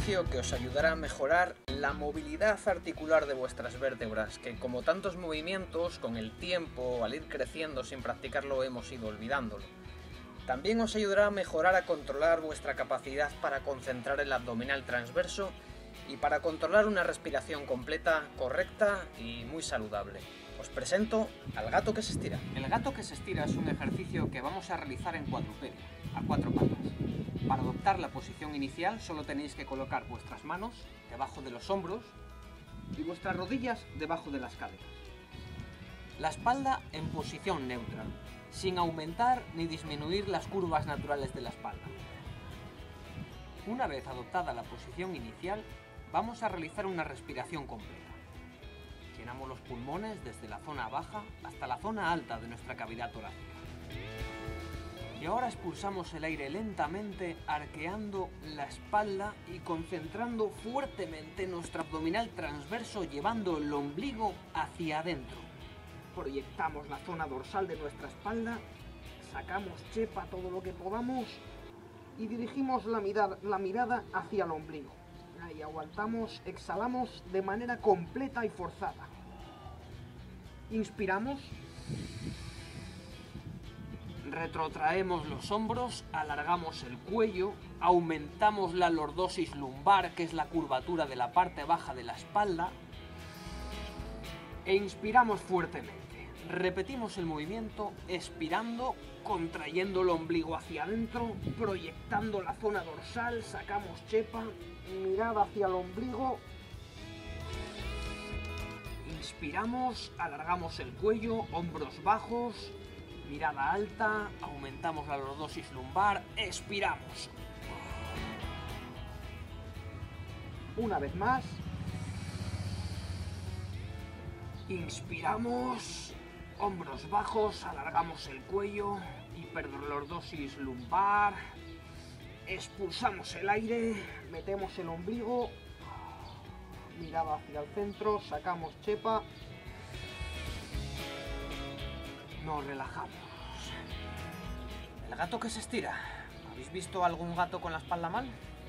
ejercicio que os ayudará a mejorar la movilidad articular de vuestras vértebras, que como tantos movimientos, con el tiempo, al ir creciendo sin practicarlo, hemos ido olvidándolo. También os ayudará a mejorar a controlar vuestra capacidad para concentrar el abdominal transverso y para controlar una respiración completa, correcta y muy saludable. Os presento al gato que se estira. El gato que se estira es un ejercicio que vamos a realizar en cuadrupedia, a 4 patas. Para adoptar la posición inicial solo tenéis que colocar vuestras manos debajo de los hombros y vuestras rodillas debajo de las caderas. La espalda en posición neutra, sin aumentar ni disminuir las curvas naturales de la espalda. Una vez adoptada la posición inicial, vamos a realizar una respiración completa. Llenamos los pulmones desde la zona baja hasta la zona alta de nuestra cavidad torácica. Y ahora expulsamos el aire lentamente, arqueando la espalda y concentrando fuertemente nuestro abdominal transverso, llevando el ombligo hacia adentro. Proyectamos la zona dorsal de nuestra espalda, sacamos chepa todo lo que podamos y dirigimos la mirada hacia el ombligo. Ahí aguantamos, exhalamos de manera completa y forzada. Inspiramos. Retrotraemos los hombros, alargamos el cuello, aumentamos la lordosis lumbar, que es la curvatura de la parte baja de la espalda, e inspiramos fuertemente. Repetimos el movimiento, expirando, contrayendo el ombligo hacia adentro, proyectando la zona dorsal, sacamos chepa, mirada hacia el ombligo. Inspiramos, alargamos el cuello, hombros bajos, mirada alta, aumentamos la lordosis lumbar, expiramos. Una vez más. Inspiramos, hombros bajos, alargamos el cuello, hiperlordosis lumbar. Expulsamos el aire, metemos el ombligo, mirada hacia el centro, sacamos chepa. Nos relajamos. El gato que se estira. ¿Habéis visto algún gato con la espalda mal?